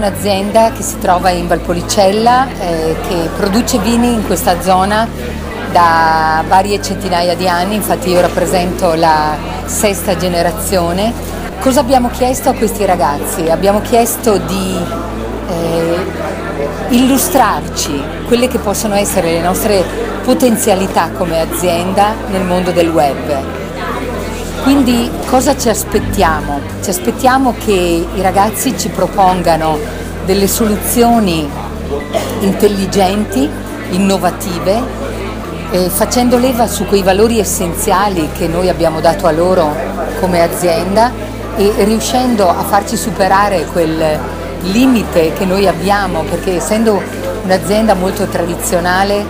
un'azienda che si trova in Valpolicella, che produce vini in questa zona da varie centinaia di anni, infatti io rappresento la 6ª generazione. Cosa abbiamo chiesto a questi ragazzi? Abbiamo chiesto di illustrarci quelle che possono essere le nostre potenzialità come azienda nel mondo del web. Quindi cosa ci aspettiamo? Ci aspettiamo che i ragazzi ci propongano delle soluzioni intelligenti, innovative, facendo leva su quei valori essenziali che noi abbiamo dato a loro come azienda e riuscendo a farci superare quel limite che noi abbiamo, perché essendo un'azienda molto tradizionale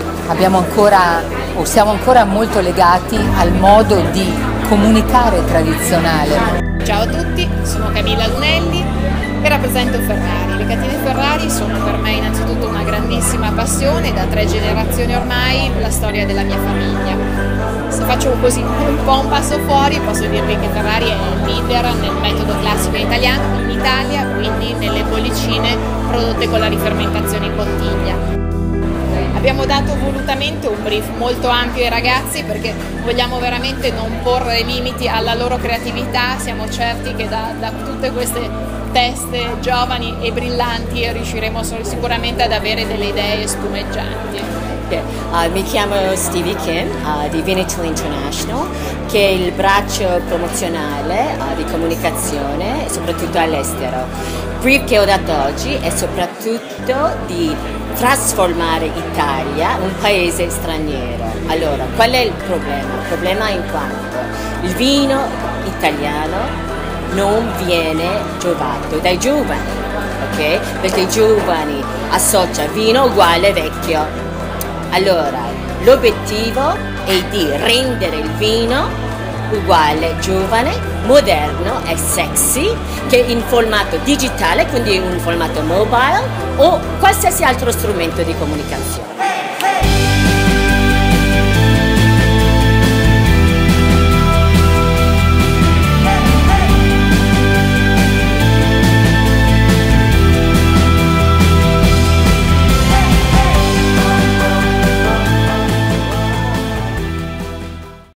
siamo ancora molto legati al modo di comunicare tradizionale. Ciao a tutti, sono Camilla Lunelli e rappresento Ferrari. Le catene Ferrari sono per me innanzitutto una grandissima passione, da 3 generazioni ormai la storia della mia famiglia. Se faccio così un po' un passo fuori, posso dirvi che Ferrari è il leader nel metodo classico italiano in Italia, quindi nelle bollicine prodotte con la rifermentazione in bottiglia. Abbiamo dato volutamente un brief molto ampio ai ragazzi perché vogliamo veramente non porre limiti alla loro creatività, siamo certi che da tutte queste teste giovani e brillanti riusciremo sicuramente ad avere delle idee spumeggianti. Mi chiamo Stevie Kim di Veneto International, che è il braccio promozionale di comunicazione soprattutto all'estero. Il brief che ho dato oggi è soprattutto di trasformare Italia in un paese straniero. Allora, qual è il problema? Il problema è in quanto il vino italiano non viene giovato dai giovani, ok? Perché i giovani associano vino uguale vecchio. Allora, l'obiettivo è di rendere il vino uguale giovane, moderno e sexy, che in formato digitale, quindi in formato mobile o qualsiasi altro strumento di comunicazione.